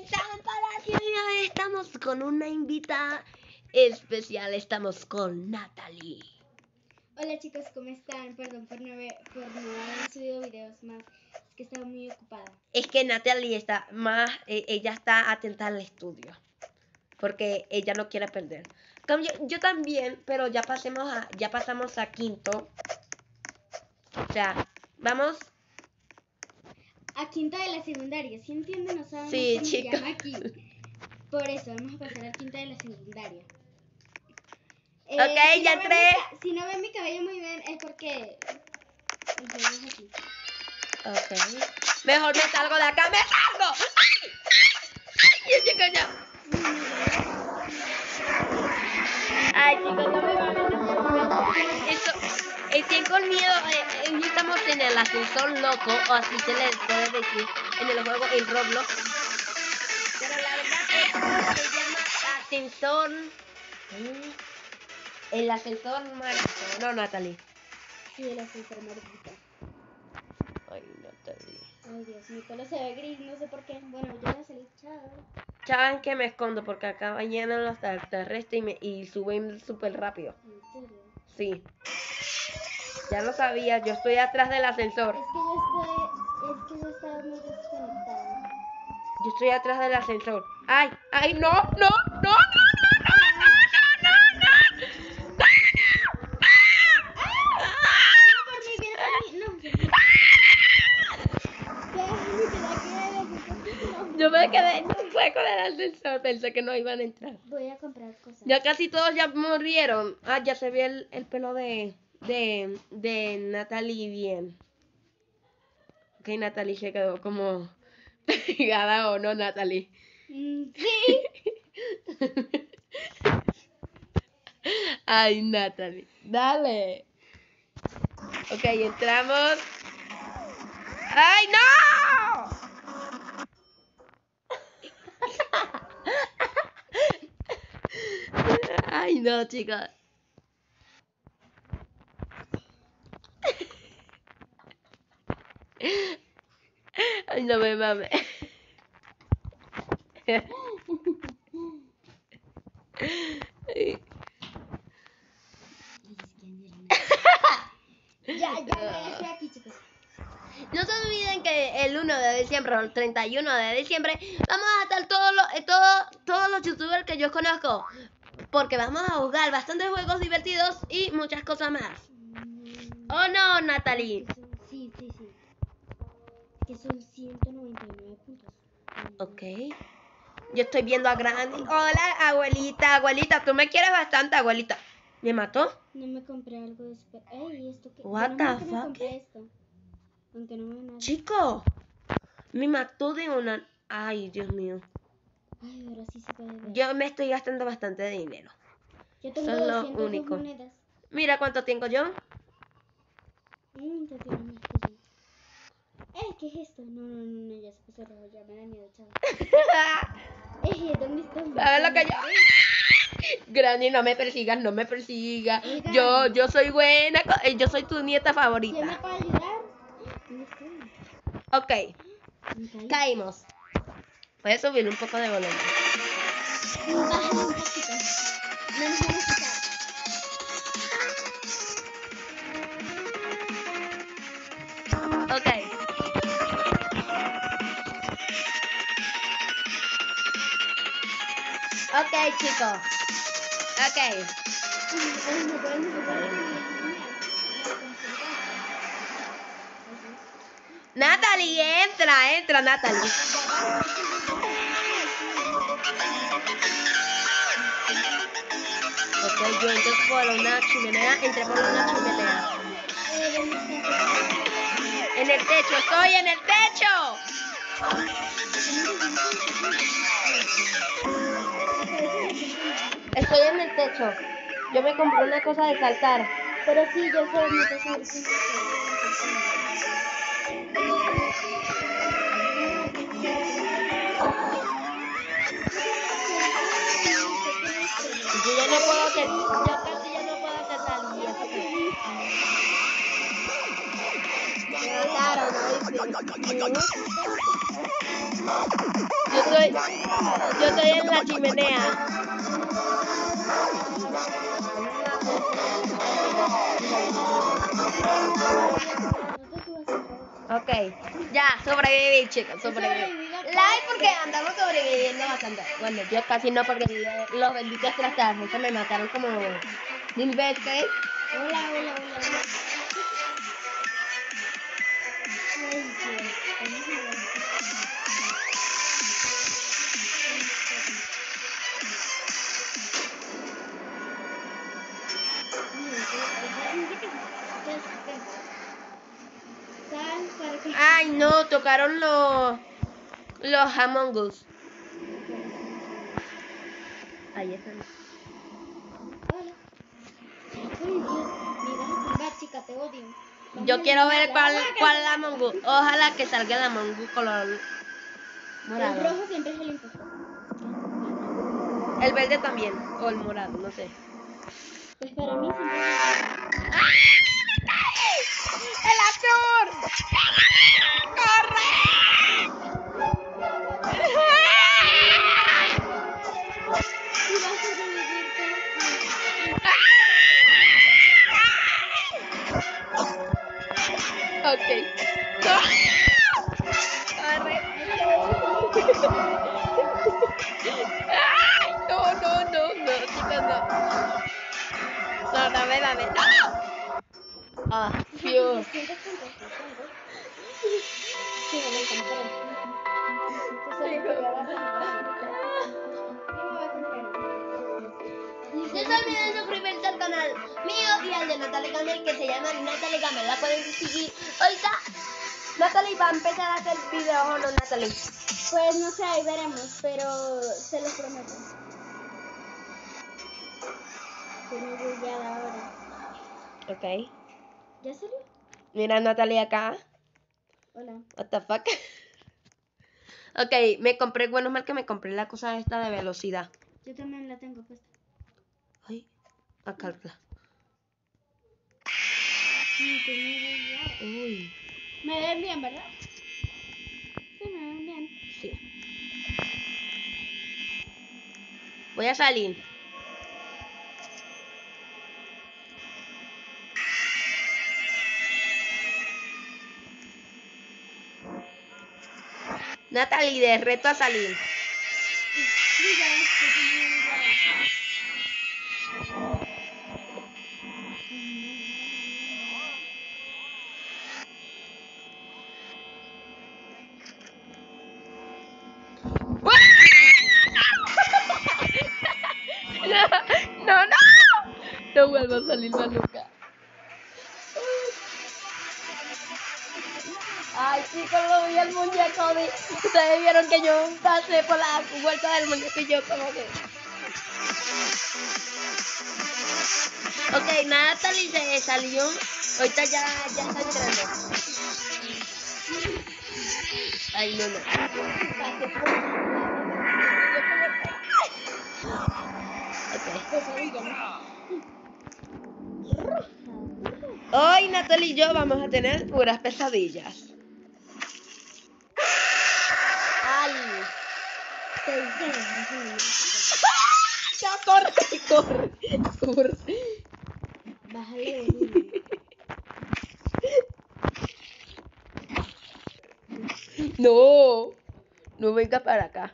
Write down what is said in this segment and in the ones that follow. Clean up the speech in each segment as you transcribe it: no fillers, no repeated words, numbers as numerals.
están para que hoy estamos con una invitada especial. Estamos con Natalie. Hola chicos, ¿cómo están? Perdón por no haber subido videos más. Es que estaba muy ocupada. Es que Natalie está ella está atenta al estudio. Porque ella no quiere perder. Yo también, pero ya pasamos a quinto. O sea, vamos. A quinto de la secundaria, ¿sí entienden? No sabemos Sí, cómo chicos. se llama aquí. Por eso vamos a pasar al quinto de la secundaria. Ok, si ya no entré. Si no ven mi cabello muy bien es porque el juego es aquí. Ok. Mejor me salgo de acá, me salgo. ¡Ay! ¡Ay! ¡Ay! Ya. Ay, chicos, no me van a eso. Estoy con miedo. Estamos en el ascensor loco, o así se les puede decir, en el juego en Roblox. Pero la verdad se llama ascensor. El ascensor mágico, ¿no, Natalie? Sí, el ascensor mariquita. Ay, Natalie. Ay, Dios, mi pelo se ve gris, no sé por qué. Bueno, yo voy a salir, chao. Saben que me escondo porque acá llenan los extraterrestres y suben súper rápido. ¿En serio? Sí. Ya lo sabía, yo estoy atrás del ascensor. Es que yo estaba muy desconectada. Yo estoy atrás del ascensor. ¡Ay! ¡Ay! ¡No! ¡No! ¡No! ¡No! ¡No! Yo me quedé en un hueco del ascensor, pensé que no iban a entrar. Voy a comprar cosas. Ya casi todos ya murieron. Ah, ya se ve el pelo de Natalie bien. Ok, Natalie se quedó como pegada, ¿o no, Natalie? Sí. Ay, Natalie, dale. Ok, entramos. ¡Ay, no! Ay, no, chicos. Ay, no me mames. Ya estoy aquí, chicos. No se olviden que el 1 de diciembre o el 31 de diciembre vamos a estar todos los youtubers que yo conozco. Porque vamos a jugar bastantes juegos divertidos y muchas cosas más. ¿Oh no, Natalie? Sí. Que son 199 puntos. Ok. Yo estoy viendo a Granny. Hola, abuelita. Abuelita, tú me quieres bastante, abuelita. ¿Me mató? No me compré algo de... Ey, ¿esto qué? What the fuck? Me compré esto. Aunque no me nada. Chico, me mató de una... Ay, Dios mío. Ay, ahora sí se puede ver. Yo me estoy gastando bastante dinero. Yo tengo Eso es lo 202 único. monedas. Mira cuánto tengo yo. Te tiro más que yo. ¿Qué es esto? No, ya se puso rojo, ya me da miedo, chaval. ¿Dónde estoy? A ver lo que yo... Granny, no me persigas, no me persigas. Oigan. Yo soy buena, yo soy tu nieta ¿Quién me favorita. puede ayudar? ¿Dónde estoy? Ok, Me caí. caímos. Puedes subir un poco de volumen. Bájale un poquito. No nos vamos a quitar. Ok. Ok, chicos. Ok. Natalie, entra, Natalie. Ok, yo entré por una chimenea, En el techo, estoy en el techo. Estoy en el techo. Yo me compré una cosa de saltar. Pero sí, yo sé, me toca ver quién Yo ya no puedo hacer, yo casi ya no puedo hacer salida. Me mataron, ¿no? Yo estoy en la chimenea. Ok, ya, sobreviví, chicos, sobreviví. Like porque andamos sobreviviendo bastante. Bueno, yo casi no, porque los benditos extraterrestres me mataron como 1000 veces. Hola, hola, hola, hola. Ay, Dios. Vamos a ver. Sal para que... Ay, no, tocaron los Among Us. Ahí están. Hola. Ay, Dios. Me vas a tumbar, chica, te odio. Vamos Yo a quiero ver eliminarla. cuál es Among Us. Ojalá que salga el Among Us color El morado. rojo siempre es el impostor. El verde también, o el morado, no sé. Pues para mí siempre es ¡El azul! ¡Corre! y va a sobrevivir Ok. ¡Corre! ¡Ay! No, chicos, no. No, dame. ¡No! Ah, fiu. ¿Sientes contestación, ¿ves? Sí, me encanta. No se olviden suscribirse al canal mío y al de Natalie Gamel, que se llama Natalie Gamel. La pueden seguir. Ahorita Natalie va a empezar a hacer videos, ¿o no, Natalie? Pues no sé, ahí veremos, pero se los prometo. Que no voy ya ahora. Ok. ¿Ya salió? Mira, Natalie acá. Hola. What the fuck. Ok, bueno, mal que me compré la cosa esta de velocidad. Yo también la tengo puesta. Ay, acá. Sí, que no voy ya. Uy. Me ven bien, ¿verdad? Sí, me ven bien. Sí. Voy a salir. Natalie, de reto a salir. No. No vuelvo a salir más nunca. Ay, chicos, lo vi el muñeco. Ustedes vieron que yo pasé por la vuelta del muñeco y yo como que... Ok, Natalie se salió. Ahorita ya está entrando. Ay, no. Hoy Natalie y yo vamos a tener puras pesadillas. Ay. Ya, corre. Bájale volumen. No venga para acá.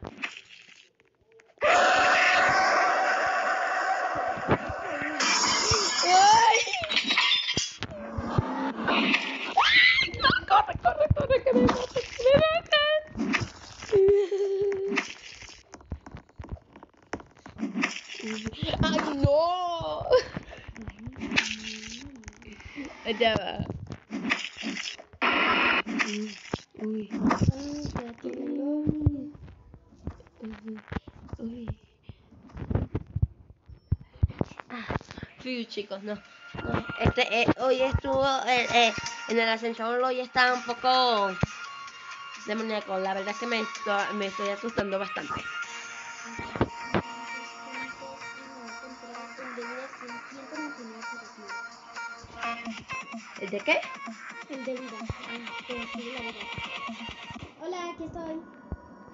Ay. Corre, que me matan. Ay, no. Ya va. Uy. Chicos, no. Hoy estuvo en el ascensor, hoy está un poco demoníaco. La verdad es que me estoy asustando bastante. ¿El de qué? El de vida. La vida. Hola, aquí estoy.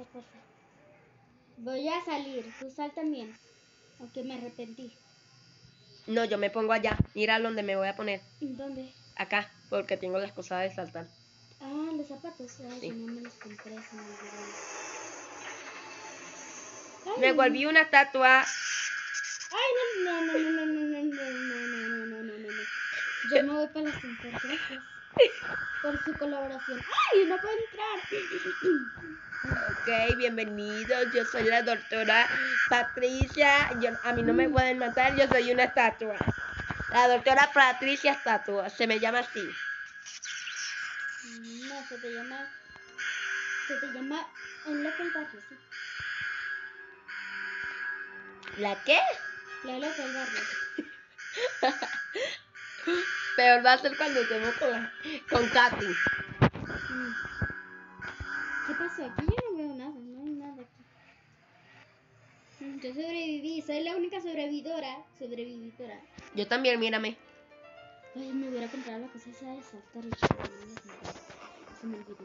pasa. Voy a salir, tú sal también. Aunque me arrepentí. No, yo me pongo allá. Mira dónde me voy a poner. ¿Dónde? Acá, porque tengo las cosas de saltar. Ah, los zapatos. Ay, Sí. si no me los compré, se me olvidó. Me Ay, volví una estatua. ay, no. Yo me voy para el ascensor, gracias por su colaboración. ¡Ay, no puedo entrar! Ok, bienvenidos. Yo soy la doctora Patricia. A mí no me pueden matar, yo soy una estatua. La doctora Patricia Estatua. Se me llama así. No, se te llama un loco el barrio, sí. ¿La qué? La loca el barrio. Peor va a ser cuando estemos con Katy. ¿Qué pasó? Aquí yo no veo nada, no hay nada aquí. Yo sobreviví, soy la única sobrevividora. Yo también, mírame. Ay, me hubiera comprado la cosa esa de saltar y se me olvidó.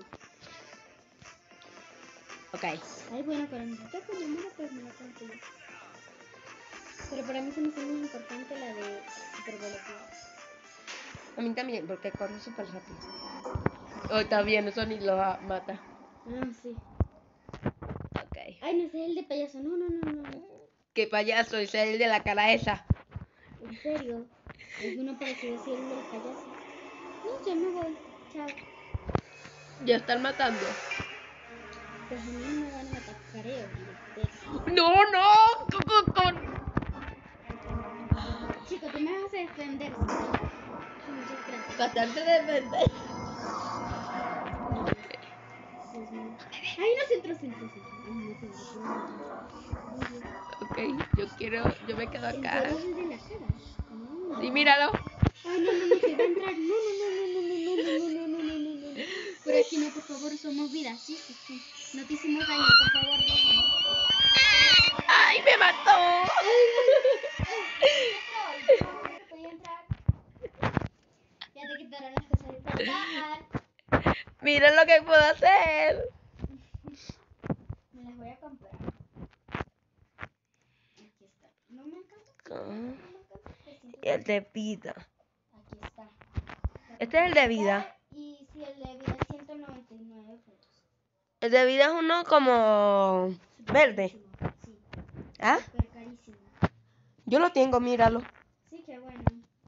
Ok. Ay, bueno, cuando yo muera, pues me la compro yo. Pero para mí se me hace muy importante la de super velocidad. A mí también, porque corre súper rápido. Oh, está bien, eso ni lo mata. Ah, sí. Ok. Ay, no, ese es el de payaso. No. Qué payaso, ese es el de la cara esa. ¿En serio? ¿Alguno parecido así el del payaso? No, yo me voy. Chao. Ya están matando. Pues a mí no me van a matar, creo. No. Chico, tú me vas a defender. Muchas gracias. Bastante defender. Dios mío. Ay, no, centro. Ay, no tengo que entrar. Ok, yo me quedo ¿En acá. serio desde la cara? No. Sí, míralo. Ay, no, se va a entrar. No. Por aquí no, por favor, somos vidas. Sí. No te hicimos daño, por favor, déjame. ¡Ay, me mató! No podía entrar. Ya te quitaron las cosas de portal. Mira lo que puedo hacer. Me las voy a comprar. Aquí está. No me encanta. El de vida. Aquí está. Este es el de vida. Y si el de vida es 199 puntos. El de vida es uno como verde. Sí, ¿Ah? súper carísimo. Yo lo tengo, míralo. Sí, qué bueno.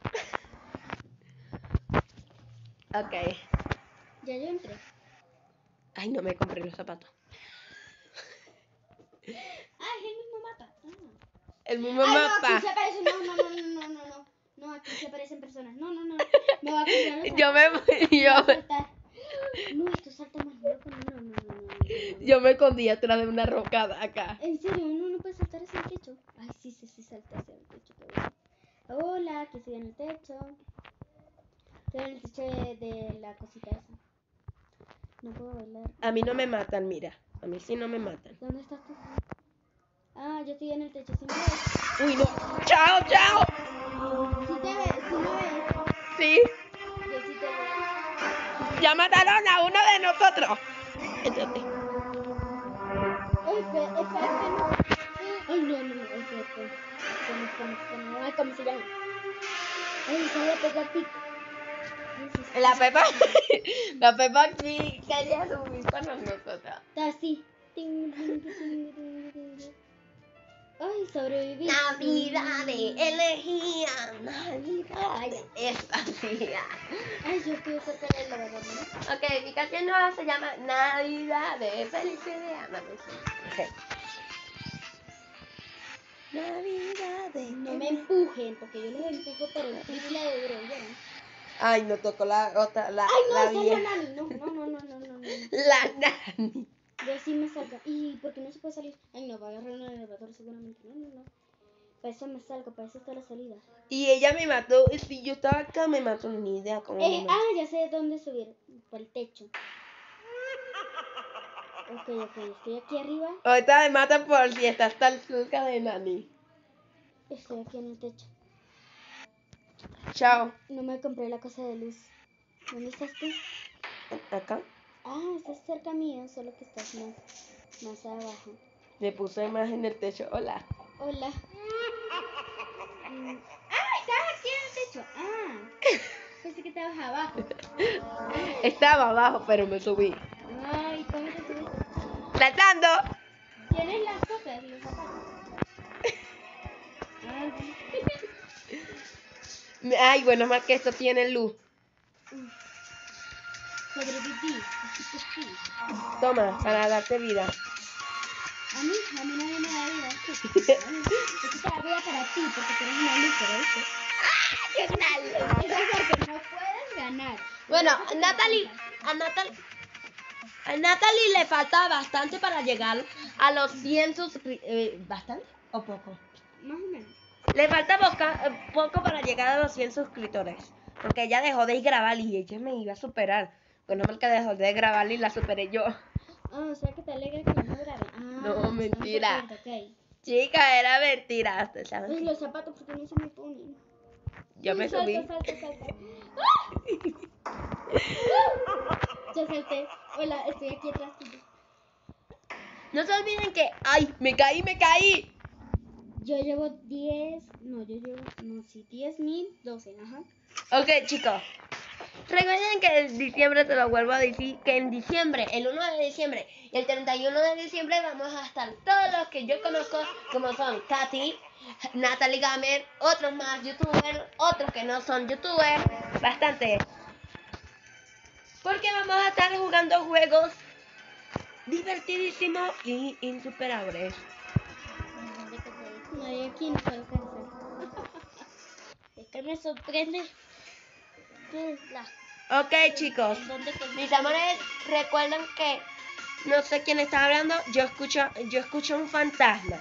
Ok. Ya yo entré. Ay, no me compré los zapatos. Ah, es el mismo mapa. El mismo Ay, mapa. no, aquí se aparecen. No. No, aquí se aparecen personas. No. Me va a comprar los Yo voy a saltar. No, esto salta más loco. No. Yo me escondí atrás de una rocada acá. ¿En serio? ¿Uno no puede saltar hacia el techo? Ay, sí, salta hacia el techo. Qué bueno. Hola, que estoy en el techo. Estoy en el techo de la cosita esa. No puedo bailar. A mí no me matan, mira. A mí sí no me matan. ¿Dónde estás tú? Ah, yo estoy en el techo. ¿Sí me ves? Uy, no. ¡Chao! ¿Sí te ves? ¿Sí me ves? Sí. Yo sí te veo. Ya mataron a uno de nosotros. Échate. FF no. Ay, no. FF. No. Ay, ¿cómo se llama? Ay, esa es la Peppa Pig. La Pepa. La Pepa sí quería subir con nosotros. Está así. Ay, sobreviví. Navidades, elegía Navidades, esta día. Ay, yo estoy cerca del lavador, ¿no? Ok, mi canción nueva se llama Navidades, felicidades. Okay. Navidades. No me empujen, porque yo los empujo, pero el triple de duro, ¿vieron? Ay, no tocó la otra, Ay, no, la esa es vieja. la nani. No. La nani. Yo sí me salgo. ¿Y por qué no se puede salir? Ay, no, va a agarrar un elevador seguramente. No. Para eso me salgo, para eso está la salida. Y ella me mató, y si yo estaba acá me mató, ni idea cómo me mató. Ya sé dónde subir. Por el techo. Ok, estoy aquí arriba. Ahorita me matan por si estás tan cerca de Nani. Estoy aquí en el techo. Chao. No me compré la cosa de luz. ¿Dónde estás tú? ¿Acá? Ah, estás cerca mío, solo que estás mal. Más abajo. Me puso más en el techo. Hola. Hola. Estabas aquí en el techo. Pensé que estabas abajo. Estaba abajo, pero me subí. Ay, ¿cómo te subiste? ¡Saltando! ¿Tienes las cosas, los zapatos? Ay, bueno, más que esto tiene luz. Sobreviví, así que sí. Toma, para darte vida. A mí nadie me da vida. Esto te da vida para ti, porque tú eres una lúcera, ¿viste? ¡Qué tal! Es algo que no puedes ganar. Bueno, a Natalie le falta bastante para llegar a los 100 suscriptores. ¿Bastante o poco? Más o menos. Le falta poco para llegar a los 100 suscriptores. Porque ella dejó de grabar y ella me iba a superar. Bueno, mal que dejó de grabar y la superé yo. O sea que te alegra que no grabe. No, mentira. Okay. Chica, era mentira. ¿Sabes? Pues los zapatos, porque no se me ponen. Yo me subí. Salta. Ya salté. Hola, estoy aquí atrás tuyo. No se olviden que... ¡Ay! ¡Me caí! Yo llevo 10. No, 10.012. Ajá. Ok, chicos. Recuerden que en diciembre, te lo vuelvo a decir, que en diciembre, el 1 de diciembre y el 31 de diciembre vamos a estar todos los que yo conozco, como son Katy, Natalie Gamer, otros más youtubers, otros que no son youtubers, bastante. Porque vamos a estar jugando juegos divertidísimos y insuperables. Nadie aquí no puede alcanzar. Es que me sorprende. Ok, chicos. Mis amores, recuerden que no sé quién está hablando. Yo escucho un fantasma.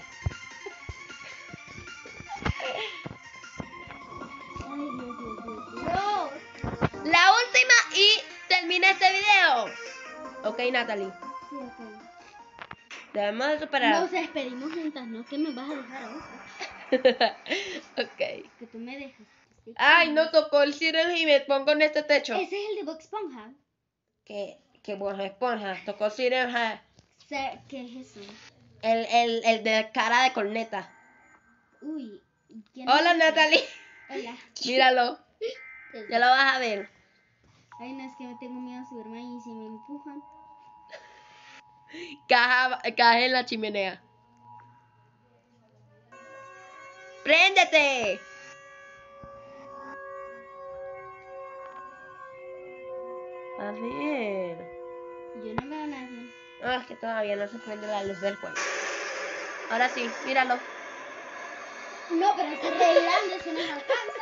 Ay, Dios. No. La última y termina este video. Ok, Natalie. Sí, ok. Debemos de superar. Nos despedimos juntas, ¿no? Que me vas a dejar ahora. Ok. Que tú me dejas. Ay, no tocó el Cyril y me pongo en este techo. Ese es el de Bob Esponja. Que buena esponja. Tocó Cyril. ¿Qué es eso? El de cara de corneta. Uy. Hola, Natalie. Hola. Míralo. Ya lo vas a ver. Ay, no, es que me tengo miedo a subirme ahí y si me empujan. Caja en la chimenea. ¡Préndete! A ver. Yo no veo a nadie. No, es que todavía no se prende la luz del juego. Ahora sí, míralo. No, pero está re grande, eso no me alcanza.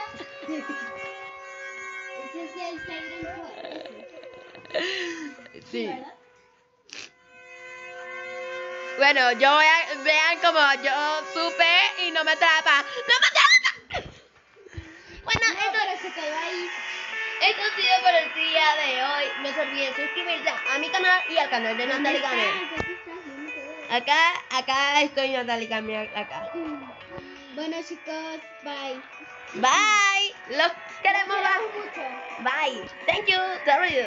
Ese es el Siren Core. Sí. ¿Verdad? Bueno, vean como yo supe y no me atrapa. ¡No me atrapa! Bueno, No, pero se quedó ahí. esto ha sido por el día de hoy. No se olviden suscribirse a mi canal y al canal de Natalie Gamer. Acá estoy, Natalie Gamer, acá. Bueno, chicos, bye. Bye. Los queremos mucho. Bye. Thank you.